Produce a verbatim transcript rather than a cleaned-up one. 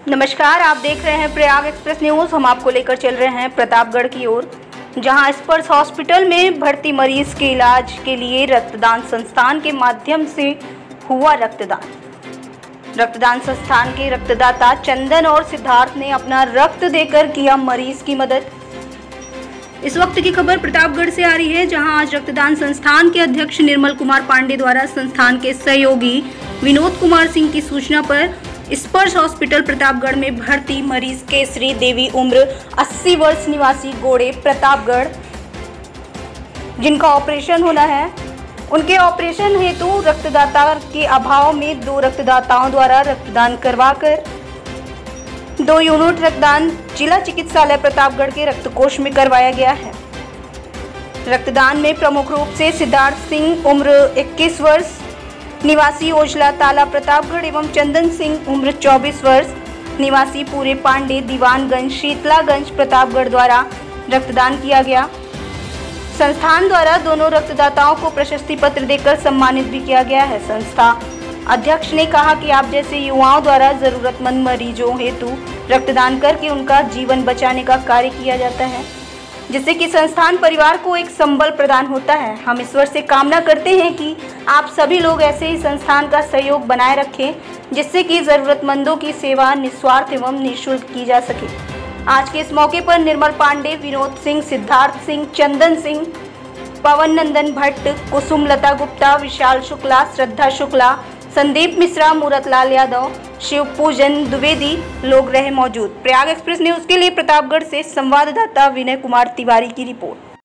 नमस्कार, आप देख रहे हैं प्रयाग एक्सप्रेस न्यूज़। हम आपको लेकर चल रहे हैं प्रतापगढ़ की ओर, जहां स्पर्श हॉस्पिटल में भर्ती मरीज के इलाज के लिए रक्तदान संस्थान के माध्यम से हुआ रक्तदान। रक्तदान संस्थान के रक्तदाता चंदन और सिद्धार्थ ने अपना रक्त देकर किया मरीज की मदद। इस वक्त की खबर प्रतापगढ़ से आ रही है, जहां आज रक्तदान संस्थान के अध्यक्ष निर्मल कुमार पांडे द्वारा संस्थान के सहयोगी विनोद कुमार सिंह की सूचना पर स्पर्श हॉस्पिटल प्रतापगढ़ में भर्ती मरीज केसरी देवी उम्र अस्सी वर्ष निवासी गोड़े प्रतापगढ़, जिनका ऑपरेशन होना है, उनके ऑपरेशन हेतु रक्तदाता के अभाव में दो रक्तदाताओं द्वारा रक्तदान करवाकर दो यूनिट रक्तदान जिला चिकित्सालय प्रतापगढ़ के रक्तकोष में करवाया गया है। रक्तदान में प्रमुख रूप से सिद्धार्थ सिंह उम्र इक्कीस वर्ष निवासी ओजला ताला प्रतापगढ़ एवं चंदन सिंह उम्र चौबीस वर्ष निवासी पूरे पांडे दीवानगंज शीतलागंज प्रतापगढ़ द्वारा रक्तदान किया गया। संस्थान द्वारा दोनों रक्तदाताओं को प्रशस्ति पत्र देकर सम्मानित भी किया गया है। संस्था अध्यक्ष ने कहा कि आप जैसे युवाओं द्वारा जरूरतमंद मरीजों हेतु रक्तदान करके उनका जीवन बचाने का कार्य किया जाता है, जिससे कि संस्थान परिवार को एक संबल प्रदान होता है। हम ईश्वर से कामना करते हैं कि आप सभी लोग ऐसे ही संस्थान का सहयोग बनाए रखें, जिससे कि ज़रूरतमंदों की सेवा निस्वार्थ एवं निःशुल्क की जा सके। आज के इस मौके पर निर्मल पांडे, विनोद सिंह, सिद्धार्थ सिंह, चंदन सिंह, पवन नंदन भट्ट, कुसुम लता गुप्ता, विशाल शुक्ला, श्रद्धा शुक्ला, संदीप मिश्रा, मूरत लाल यादव, शिव पूजन द्विवेदी लोग रहे मौजूद। प्रयाग एक्सप्रेस न्यूज़ के लिए प्रतापगढ़ से संवाददाता विनय कुमार तिवारी की रिपोर्ट।